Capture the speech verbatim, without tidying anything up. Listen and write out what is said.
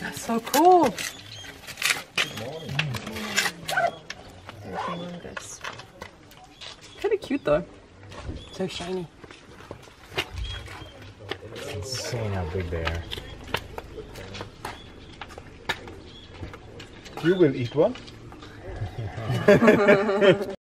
That's so cool. They're humongous. Kind of cute though. So shiny. It's insane how big they are. You will eat one.